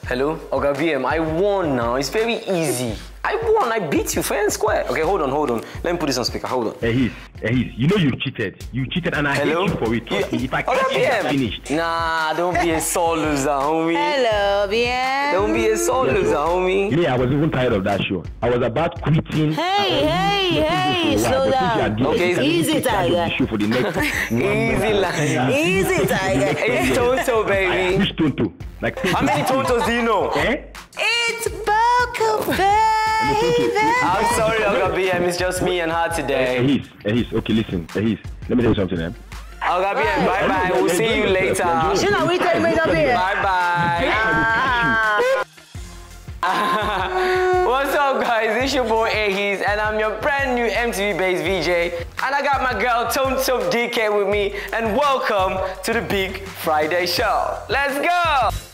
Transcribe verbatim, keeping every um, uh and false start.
Hello? Oga B M, I won now. It's very easy. I won. I beat you fair and square. Okay, hold on, hold on. Let me put this on speaker. Hold on. Ehis, Ehis, you know you cheated. You cheated and I Hello? hate you for it. Trust You, me, if I Oga catch you, B it's M. finished. Nah, don't be a sore loser, homie. Hello, B M. Don't be a sore Yes, loser, sir. homie. Me, I was even tired of that show. I was about quitting. Hey, hey, hey, slow down. Okay, it's easy, Tiger. Show for the next Easy line. Easy, Tiger. It's Tonto, baby. Which Tonto? Like How many Tontos do you know? Eh? It's Boko, baby. I'm sorry, Oga B M. It's just me and her today. Ehis, Ehis, okay, listen. Ehis, let me tell you something, eh? Oga B M, bye bye. We'll see you later. You know, we tell me to be. Bye bye. What's up, guys? It's your boy Ehis, and I'm your brand new M T V-based V J. And I got my girl Tonto D K with me, and welcome to the Big Friday Show. Let's go!